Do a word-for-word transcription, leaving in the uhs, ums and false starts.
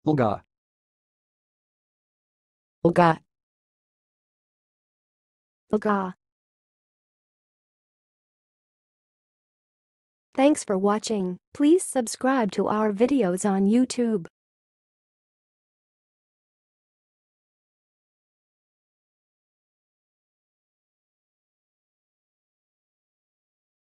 Olga. Olga. Olga. Thanks for watching. Please subscribe to our videos on YouTube.